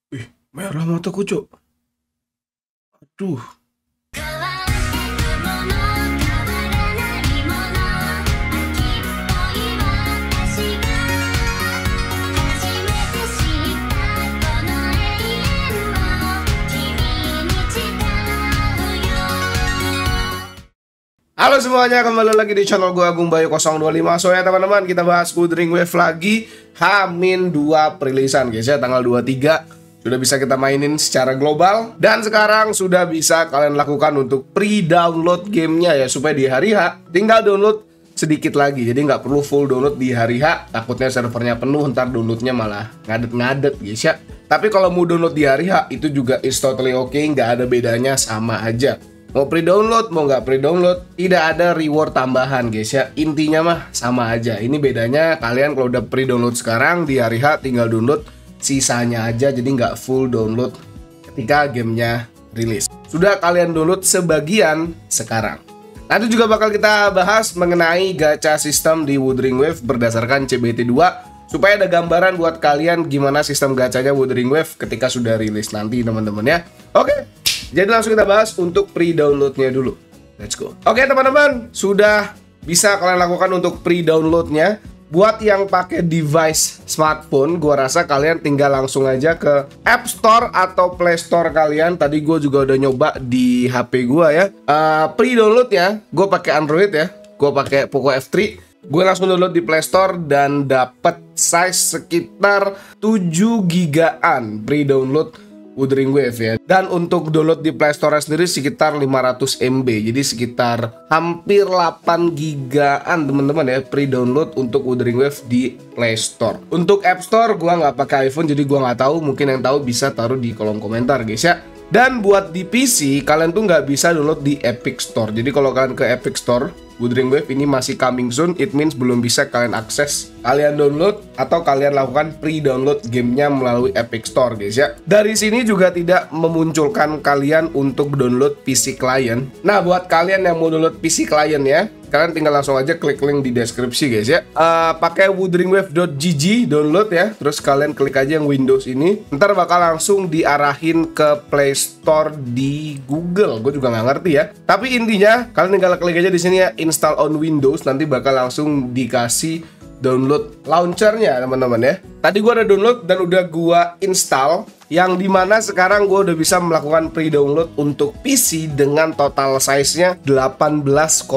Ih, merah mataku, Cok. Aduh. Halo semuanya, kembali lagi di channel gue Agung Bayu 025. So ya teman-teman, kita bahas Wuthering Waves lagi. H-2 perilisan guys ya, tanggal 23 sudah bisa kita mainin secara global. Dan sekarang sudah bisa kalian lakukan untuk pre-download gamenya ya, supaya di hari H tinggal download sedikit lagi. Jadi nggak perlu full download di hari H, takutnya servernya penuh, ntar downloadnya malah ngadet-ngadet guys ya. Tapi kalau mau download di hari H, itu juga is totally okay, nggak ada bedanya, sama aja. Mau pre-download, mau nggak pre-download, tidak ada reward tambahan guys ya. Intinya mah sama aja. Ini bedanya kalian kalau udah pre-download sekarang, di hari H tinggal download sisanya aja. Jadi nggak full download ketika gamenya rilis. Sudah kalian download sebagian sekarang. Nanti juga bakal kita bahas mengenai gacha sistem di Wuthering Waves berdasarkan CBT2, supaya ada gambaran buat kalian gimana sistem gachanya Wuthering Waves ketika sudah rilis nanti teman-teman ya. Oke. Jadi langsung kita bahas untuk pre-downloadnya dulu. Let's go. Oke teman-teman, sudah bisa kalian lakukan untuk pre-downloadnya. Buat yang pakai device smartphone, gua rasa kalian tinggal langsung aja ke App Store atau Play Store kalian. Tadi gue juga udah nyoba di HP gua ya. Pre-download ya, gue pakai Android ya. Gue pakai Poco F3. Gue langsung download di Play Store dan dapat size sekitar 7 gigaan pre-download Wuthering Waves ya. Dan untuk download di Play Store sendiri sekitar 500 MB. Jadi sekitar hampir 8 gigaan teman-teman ya, pre-download untuk Wuthering Waves di Play Store. Untuk App Store gua nggak pakai iPhone, jadi gua nggak tahu. Mungkin yang tahu bisa taruh di kolom komentar guys ya. Dan buat di PC kalian tuh nggak bisa download di Epic Store. Jadi kalau kalian ke Epic Store, Wuthering Waves ini masih coming soon. It means belum bisa kalian akses, kalian download atau kalian lakukan pre-download gamenya melalui Epic Store guys ya. Dari sini juga tidak memunculkan kalian untuk download PC client. Nah buat kalian yang mau download PC client ya, kalian tinggal langsung aja klik link di deskripsi guys ya. Pakai wutheringwaves.gg download ya. Terus kalian klik aja yang Windows ini. Ntar bakal langsung diarahin ke Play Store di Google. Gue juga nggak ngerti ya. Tapi intinya kalian tinggal klik aja di sini ya, install on Windows. Nanti bakal langsung dikasih download launchernya teman-teman ya. Tadi gua ada download dan udah gua install, yang dimana sekarang gua udah bisa melakukan pre-download untuk PC dengan total size-nya 18,26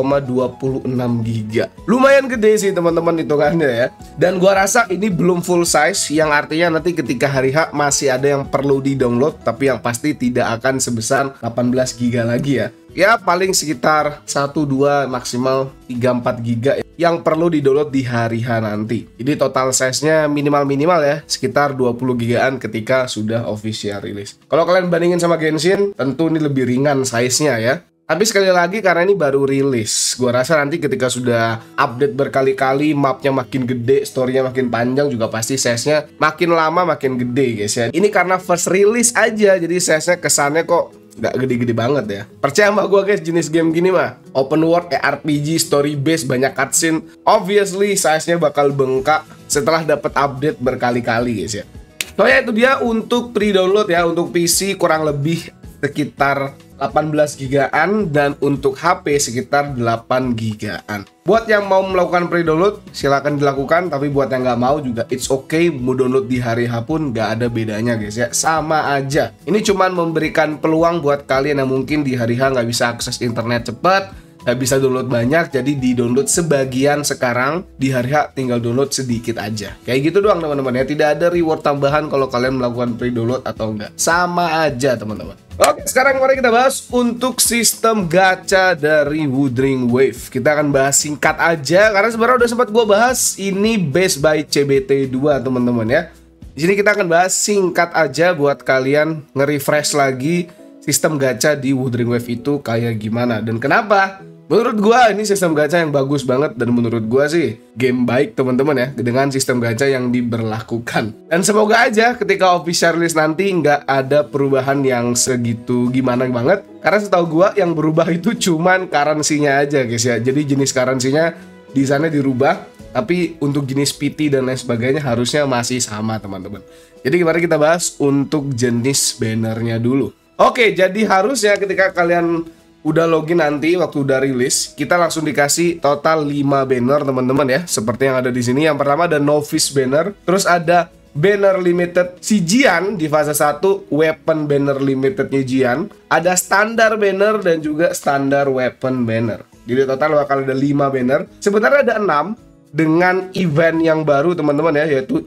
GB. Lumayan gede sih teman-teman hitungannya ya. Dan gua rasa ini belum full size, yang artinya nanti ketika hari H masih ada yang perlu di-download, tapi yang pasti tidak akan sebesar 18 GB lagi ya. Ya paling sekitar 1, 2, maksimal 3, 4 GB yang perlu di-download di hari H nanti. Jadi total size-nya minimal ya, sekitar 20 GB-an ketika sudah official rilis. Kalau kalian bandingin sama Genshin, tentu ini lebih ringan size-nya ya. Tapi sekali lagi karena ini baru rilis, gua rasa nanti ketika sudah update berkali-kali, mapnya makin gede, story-nya makin panjang, juga pasti size-nya makin lama makin gede guys ya. Ini karena first release aja, jadi size-nya kesannya kok nggak gede-gede banget ya. Percaya sama gue guys, jenis game gini mah open world, RPG, story based, banyak cutscene, obviously size-nya bakal bengkak setelah dapat update berkali-kali guys ya. So ya itu dia untuk pre-download ya. Untuk PC kurang lebih sekitar 18 gigaan dan untuk HP sekitar 8 gigaan. Buat yang mau melakukan pre-download silahkan dilakukan, tapi buat yang nggak mau juga it's okay, mau download di hari H pun nggak ada bedanya guys ya, sama aja. Ini cuman memberikan peluang buat kalian yang mungkin di hari H nggak bisa akses internet cepat, nggak bisa download banyak, jadi di-download sebagian sekarang, di hari H tinggal download sedikit aja. Kayak gitu doang teman-teman ya, tidak ada reward tambahan kalau kalian melakukan pre-download atau enggak. Sama aja teman-teman. Oke, sekarang mari kita bahas untuk sistem gacha dari Wuthering Waves. Kita akan bahas singkat aja, karena sebenarnya udah sempat gue bahas ini based by CBT2 teman-teman ya. Di sini kita akan bahas singkat aja buat kalian nge-refresh lagi sistem gacha di Wuthering Waves itu kayak gimana dan kenapa. Menurut gua ini sistem gacha yang bagus banget, dan menurut gua sih game baik teman-teman ya dengan sistem gacha yang diberlakukan. Dan semoga aja ketika official release nanti nggak ada perubahan yang segitu gimana banget, karena setahu gua yang berubah itu cuman currency-nya aja guys ya. Jadi jenis currency-nya di sana dirubah, Tapi untuk jenis PT dan lain sebagainya harusnya masih sama teman-teman. Jadi mari kita bahas untuk jenis bannernya dulu. Oke, jadi harusnya ketika kalian udah login nanti waktu udah rilis, kita langsung dikasih total 5 banner teman-teman ya. Seperti yang ada di sini. Yang pertama ada novice banner, terus ada banner limited si Jian di fase 1, weapon banner limitednya Jian, ada standar banner dan juga standar weapon banner. Jadi total bakal ada 5 banner. Sebenarnya ada 6 dengan event yang baru teman-teman ya, yaitu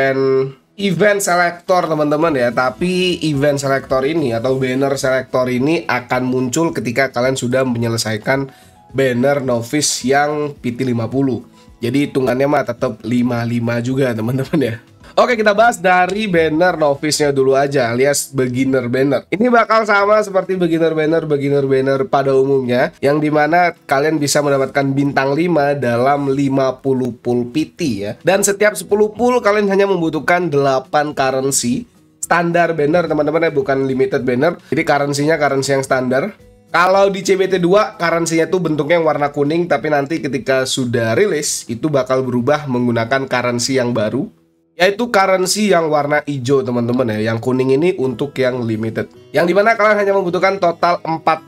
event selector teman-teman ya. Tapi event selector ini atau banner selector ini akan muncul ketika kalian sudah menyelesaikan banner novice yang PT50. Jadi hitungannya mah tetap 55 juga teman-teman ya. Oke, kita bahas dari banner novice-nya dulu aja, alias beginner banner. Ini bakal sama seperti beginner banner pada umumnya, yang dimana kalian bisa mendapatkan bintang 5 dalam 50 pool PT ya. Dan setiap 10 pool kalian hanya membutuhkan 8 currency. Standar banner teman-teman ya, bukan limited banner. Jadi currency-nya currency yang standar. Kalau di CBT2 currency-nya tuh bentuknya yang warna kuning, tapi nanti ketika sudah rilis itu bakal berubah menggunakan currency yang baru, yaitu currency yang warna hijau teman-teman ya. Yang kuning ini untuk yang limited, yang dimana kalian hanya membutuhkan total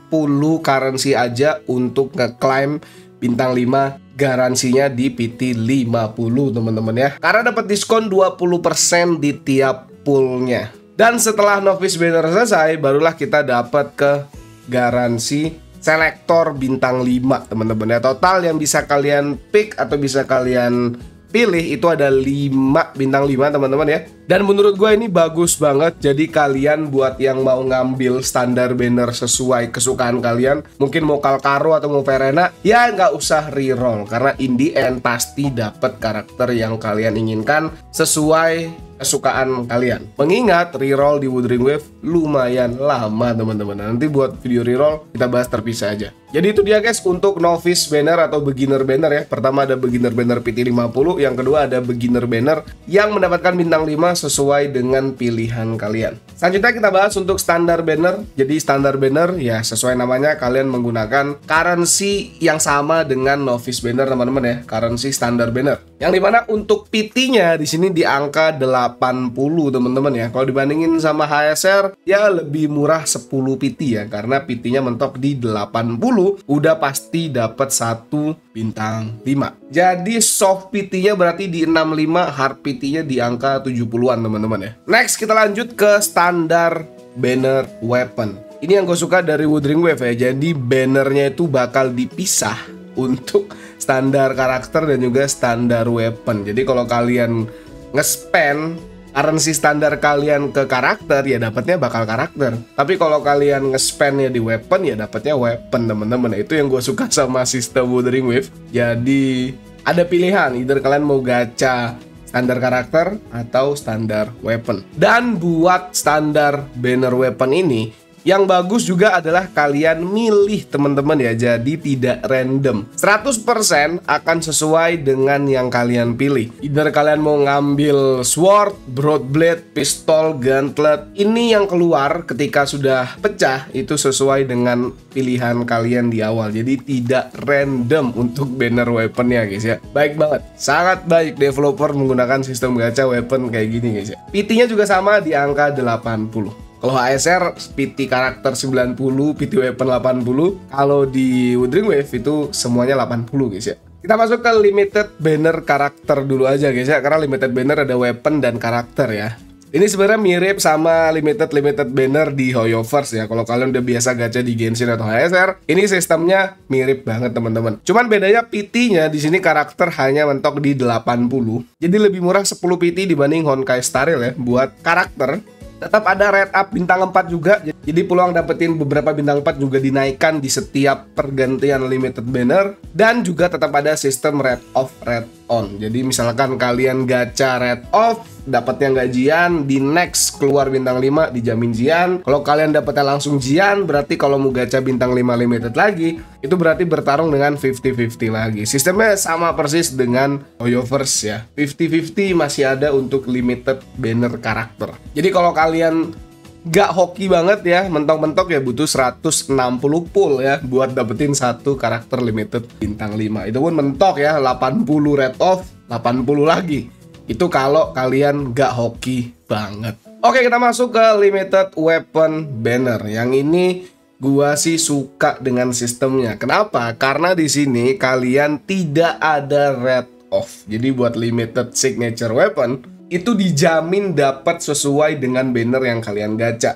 40 currency aja untuk ngeklaim bintang 5 garansinya di PT 50 teman-teman ya. Karena dapat diskon 20% di tiap poolnya. Dan setelah novice banner selesai, barulah kita dapat ke garansi selektor bintang 5 teman-teman ya. Total yang bisa kalian pick atau bisa kalian pilih itu ada 5 bintang 5 teman-teman ya. Dan menurut gue ini bagus banget. Jadi kalian buat yang mau ngambil standar banner sesuai kesukaan kalian, mungkin mau Kalkaro atau mau Verena, ya nggak usah reroll, karena in the end pasti dapat karakter yang kalian inginkan sesuai kesukaan kalian. Mengingat reroll di Wuthering Waves lumayan lama teman-teman. Nanti buat video reroll kita bahas terpisah aja. Jadi itu dia guys untuk novice banner atau beginner banner ya. Pertama ada beginner banner PT50, yang kedua ada beginner banner yang mendapatkan bintang 5 sesuai dengan pilihan kalian. Selanjutnya kita bahas untuk standar banner. Jadi standar banner ya sesuai namanya, kalian menggunakan currency yang sama dengan novice banner teman-teman ya. Currency standar banner. Yang dimana untuk PT-nya di sini di angka 80 teman-teman ya. Kalau dibandingin sama HSR ya lebih murah 10 PT ya, karena PT-nya mentok di 80, udah pasti dapat 1 bintang 5. Jadi soft PT-nya berarti di 65, hard PT-nya di angka 70-an teman-teman ya. Next kita lanjut ke standar banner weapon. Ini yang gue suka dari Wuthering Waves ya. Jadi bannernya itu bakal dipisah untuk standar karakter dan juga standar weapon. Jadi kalau kalian nge-spend currency standar kalian ke karakter ya dapatnya bakal karakter. Tapi kalau kalian nge-spendnya di weapon ya dapatnya weapon teman-teman. Itu yang gue suka sama sistem Wuthering Waves. Jadi ada pilihan, either kalian mau gacha standar karakter atau standar weapon. Dan buat standar banner weapon ini yang bagus juga adalah kalian milih teman-teman ya. Jadi tidak random, 100% akan sesuai dengan yang kalian pilih. Either kalian mau ngambil sword, broadblade, pistol, gauntlet, ini yang keluar ketika sudah pecah itu sesuai dengan pilihan kalian di awal. Jadi tidak random untuk banner weaponnya guys ya. Baik banget, sangat baik developer menggunakan sistem gacha weapon kayak gini guys ya. PT-nya juga sama di angka 80. Kalau HSR PT karakter 90, PT weapon 80. Kalau di Wuthering Waves itu semuanya 80 guys ya. Kita masuk ke limited banner karakter dulu aja guys ya, karena limited banner ada weapon dan karakter ya. Ini sebenarnya mirip sama limited banner di Hoyoverse ya. Kalau kalian udah biasa gacha di Genshin atau HSR, ini sistemnya mirip banget teman-teman. Cuman bedanya PT-nya di sini karakter hanya mentok di 80. Jadi lebih murah 10 PT dibanding Honkai Star Rail ya buat karakter. Tetap ada red up bintang 4 juga. Jadi peluang dapetin beberapa bintang 4 juga dinaikkan di setiap pergantian limited banner. Dan juga tetap ada sistem red off, red on. Jadi misalkan kalian gacha red off, dapatnya nggak Jian, di next keluar bintang 5 dijamin Jian. Kalau kalian dapatnya langsung Jian, berarti kalau mau gacha bintang 5 limited lagi, itu berarti bertarung dengan 50-50 lagi. Sistemnya sama persis dengan Hoyoverse ya. 50-50 masih ada untuk limited banner karakter. Jadi kalau kalian Gak hoki banget ya, mentok-mentok ya butuh 160 pull ya buat dapetin satu karakter limited bintang 5. Itu pun mentok ya, 80 rate off, 80 lagi. Itu kalau kalian gak hoki banget. Oke, kita masuk ke limited weapon banner. Yang ini gua sih suka dengan sistemnya. Kenapa? Karena di sini kalian tidak ada rate off. Jadi buat limited signature weapon itu dijamin dapat sesuai dengan banner yang kalian gacha.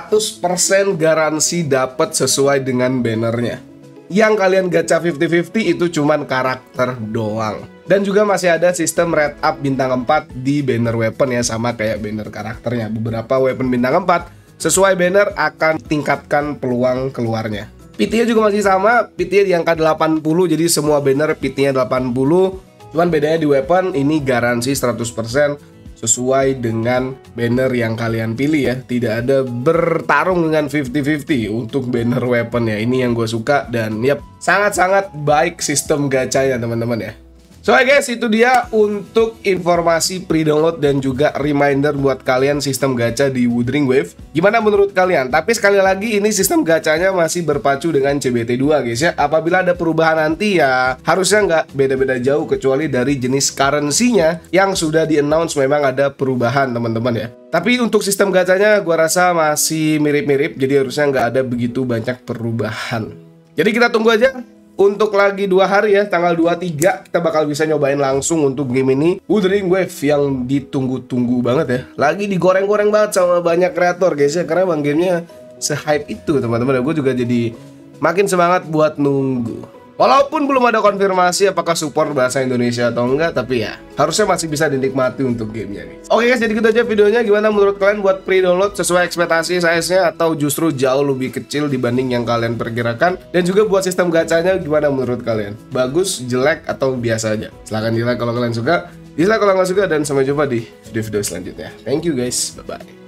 100% garansi dapat sesuai dengan bannernya. Yang kalian gacha 50-50 itu cuman karakter doang. Dan juga masih ada sistem rate up bintang 4 di banner weapon ya, sama kayak banner karakternya. Beberapa weapon bintang 4 sesuai banner akan tingkatkan peluang keluarnya. PT-nya juga masih sama, PT-nya di angka 80, jadi semua banner PT-nya 80. Cuman bedanya di weapon ini garansi 100% sesuai dengan banner yang kalian pilih ya. Tidak ada bertarung dengan 50-50 untuk banner weapon ya. Ini yang gue suka dan yap, sangat-sangat baik sistem gacanya teman-teman ya. So guys, itu dia untuk informasi pre-download dan juga reminder buat kalian sistem gacha di Wuthering Waves. Gimana menurut kalian? Tapi sekali lagi ini sistem gachanya masih berpacu dengan CBT2 guys ya. Apabila ada perubahan nanti ya harusnya nggak beda-beda jauh, kecuali dari jenis currency-nya yang sudah di-announce memang ada perubahan teman-teman ya. Tapi untuk sistem gachanya gua rasa masih mirip-mirip, jadi harusnya nggak ada begitu banyak perubahan. Jadi kita tunggu aja. Untuk lagi 2 hari ya, tanggal 23 kita bakal bisa nyobain langsung untuk game ini, Wuthering Waves yang ditunggu-tunggu banget ya. Lagi digoreng-goreng banget sama banyak kreator guys ya, karena bang gamenya se-hype itu teman-teman. Gue juga jadi makin semangat buat nunggu. Walaupun belum ada konfirmasi apakah support bahasa Indonesia atau enggak, tapi ya harusnya masih bisa dinikmati untuk gamenya guys. Oke guys, jadi gitu aja videonya. Gimana menurut kalian buat pre-download, sesuai ekspektasi size-nya atau justru jauh lebih kecil dibanding yang kalian perkirakan? Dan juga buat sistem gacanya gimana menurut kalian? Bagus, jelek, atau biasa aja? Silahkan di like kalau kalian suka, dislike kalau nggak suka, dan sampai jumpa di video-video selanjutnya. Thank you guys, bye-bye.